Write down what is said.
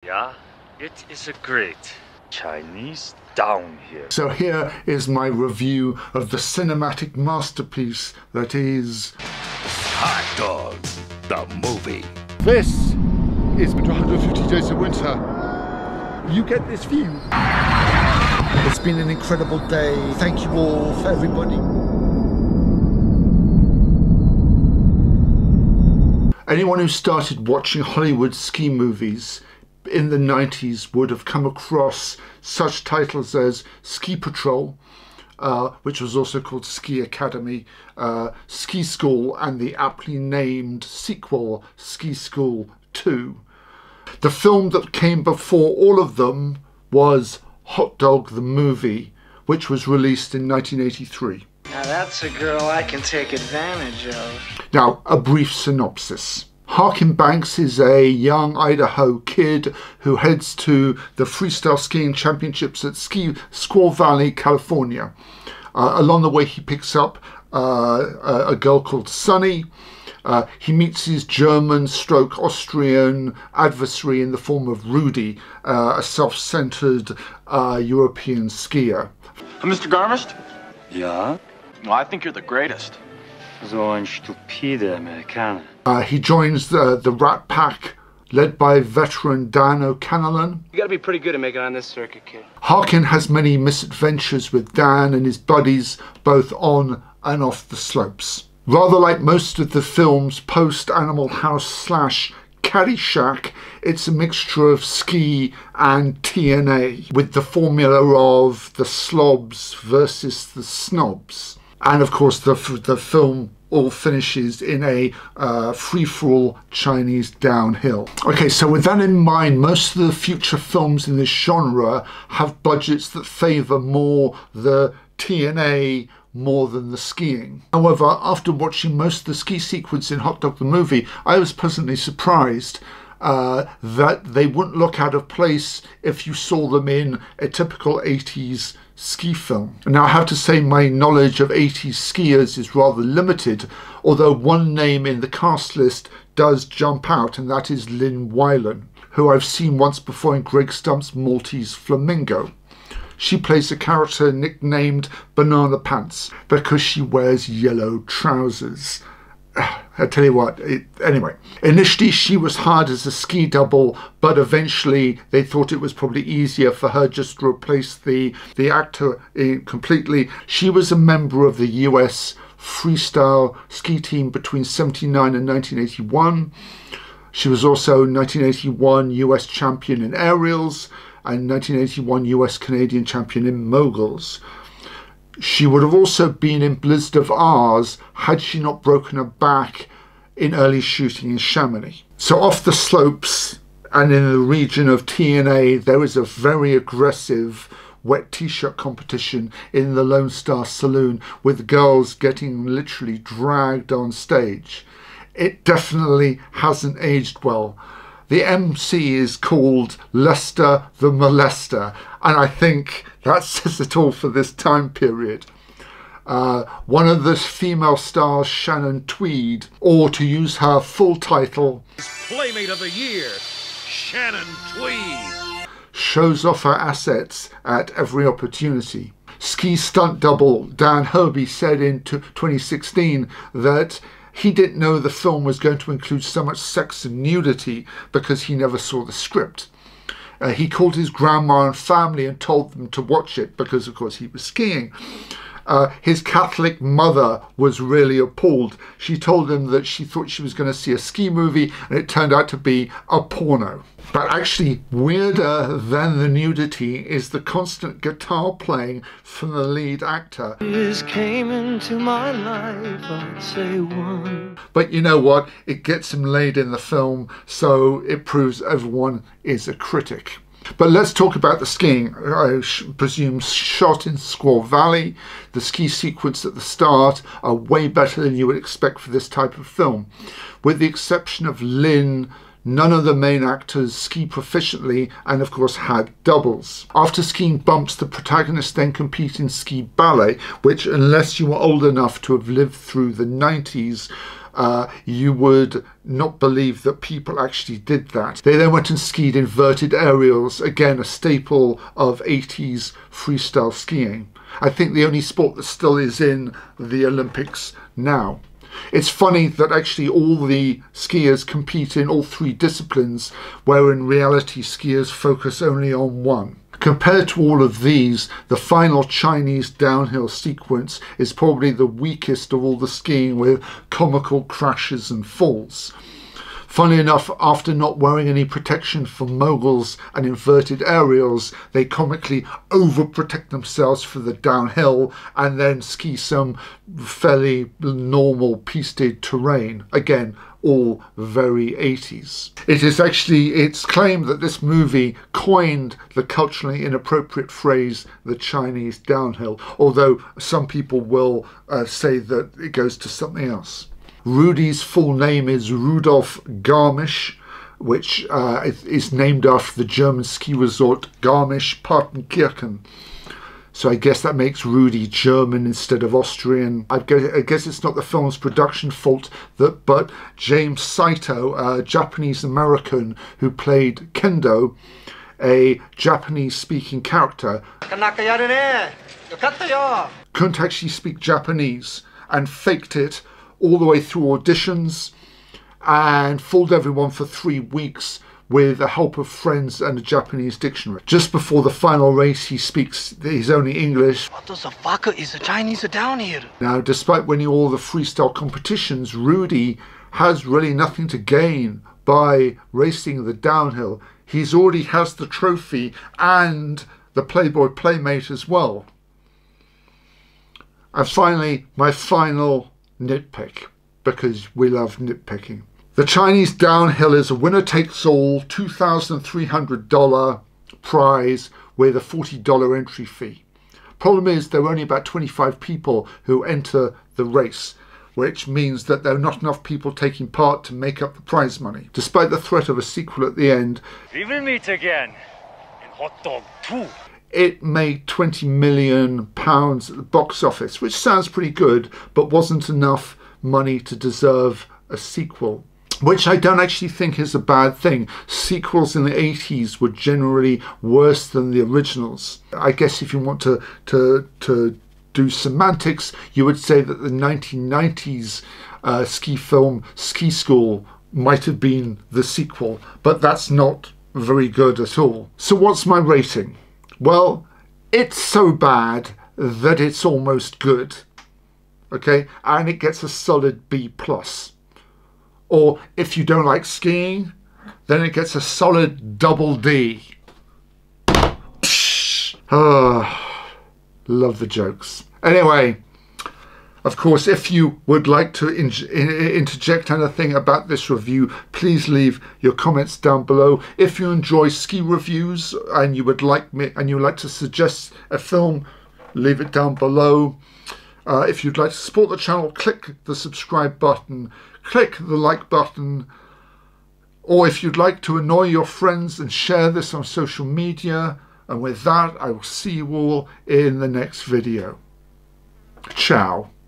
Yeah, it is a great Chinese downhill. So here is my review of the cinematic masterpiece that is Hot Dogs, the movie. This is 150 Days of Winter. You get this view. It's been an incredible day. Thank you all for everybody. Anyone who started watching Hollywood ski movies in the 90s would have come across such titles as Ski Patrol, which was also called Ski Academy, Ski School, and the aptly named sequel, Ski School 2. The film that came before all of them was Hot Dog the Movie, which was released in 1983. Now that's a girl I can take advantage of. Now, a brief synopsis. Harkin Banks is a young Idaho kid who heads to the freestyle skiing championships at Squaw Valley, California. Along the way, he picks up a girl called Sunny. He meets his German/Austrian adversary in the form of Rudy, a self-centered European skier. Mr. Garmist? Ja, Well, I think you're the greatest. so ein stupider Amerikaner. He joins the Rat Pack, led by veteran Dan O'Connellan. You gotta be pretty good at making it on this circuit, kid. Harkin has many misadventures with Dan and his buddies, both on and off the slopes. Rather like most of the films post-Animal House / Caddyshack, it's a mixture of ski and TNA, with the formula of the Slobs versus the Snobs. And of course the film all finishes in a free-for-all Chinese downhill. Okay, so with that in mind, most of the future films in this genre have budgets that favour more the TNA more than the skiing. However, after watching most of the ski sequence in Hot Dog the Movie, I was pleasantly surprised that they wouldn't look out of place if you saw them in a typical 80s ski film. Now, I have to say my knowledge of 80s skiers is rather limited, although one name in the cast list does jump out, and that is Lynn Wylan, who I've seen once before in Greg Stump's Maltese Flamingo. She plays a character nicknamed Banana Pants because she wears yellow trousers. I tell you what, anyway. Initially she was hired as a ski double, but eventually they thought it was probably easier for her just to replace the actor completely. She was a member of the US freestyle ski team between 1979 and 1981. She was also 1981 US champion in aerials and 1981 US Canadian champion in moguls. She would have also been in Blizzard of Ours had she not broken her back in early shooting in Chamonix. So off the slopes and in the region of TNA, there is a very aggressive wet t-shirt competition in the Lone Star Saloon with girls getting literally dragged on stage. It definitely hasn't aged well. The MC is called Lester the Molester, and I think that says it all for this time period. One of the female stars, Shannon Tweed, or to use her full title, Playmate of the Year, Shannon Tweed, shows off her assets at every opportunity. Ski stunt double Dan Herbie said in 2016 that he didn't know the film was going to include so much sex and nudity because he never saw the script. He called his grandma and family and told them to watch it because, of course, he was skiing. His Catholic mother was really appalled. She told him that she thought she was going to see a ski movie, and it turned out to be a porno. But actually, weirder than the nudity is the constant guitar playing from the lead actor. Came into my life, I'd say one. But you know what? It gets him laid in the film, so it proves everyone is a critic. But let's talk about the skiing. I presume shot in Squaw Valley. The ski sequence at the start are way better than you would expect for this type of film. With the exception of Lynn, none of the main actors ski proficiently and of course had doubles. After skiing bumps, the protagonists then compete in ski ballet, which unless you were old enough to have lived through the 90s, you would not believe that people actually did that. They then went and skied inverted aerials, again a staple of 80s freestyle skiing. I think the only sport that still is in the Olympics now. It's funny that actually all the skiers compete in all three disciplines, where in reality skiers focus only on one. Compared to all of these, the final Chinese downhill sequence is probably the weakest of all the skiing, with comical crashes and falls. Funnily enough, after not wearing any protection for moguls and inverted aerials, they comically overprotect themselves for the downhill and then ski some fairly normal pisted terrain. Again, all very 80s. It's claimed that this movie coined the culturally inappropriate phrase, the Chinese downhill, although some people will say that it goes to something else. Rudy's full name is Rudolf Garmisch, which is named after the German ski resort Garmisch-Partenkirchen. So I guess that makes Rudy German instead of Austrian. I guess it's not the film's production fault, but James Saito, a Japanese-American who played Kendo, a Japanese-speaking character, couldn't actually speak Japanese and faked it all the way through auditions and fooled everyone for 3 weeks with the help of friends and a Japanese dictionary. Just before the final race, he speaks his only English. What the fuck is the Chinese down here? Now, despite winning all the freestyle competitions, Rudy has really nothing to gain by racing the downhill. He's already has the trophy and the Playboy Playmate as well. And finally, my final nitpick, because we love nitpicking. The Chinese downhill is a winner-takes-all $2,300 prize with a $40 entry fee. Problem is, there are only about 25 people who enter the race, which means that there are not enough people taking part to make up the prize money. Despite the threat of a sequel at the end, We will meet again in Hot Dog 2. it made £20 million at the box office, which sounds pretty good, but wasn't enough money to deserve a sequel, which I don't actually think is a bad thing. Sequels in the 80s were generally worse than the originals. I guess if you want to do semantics, you would say that the 1990s ski film Ski School might have been the sequel, but that's not very good at all. So what's my rating? Well, it's so bad that it's almost good, okay? And it gets a solid B+. Or if you don't like skiing, then it gets a solid double D. Love the jokes. Anyway, of course, if you would like to interject anything about this review, please leave your comments down below. If you enjoy ski reviews and you would like to suggest a film, leave it down below. If you'd like to support the channel, click the subscribe button, click the like button, or if you'd like to annoy your friends and share this on social media. And with that, I will see you all in the next video. Ciao.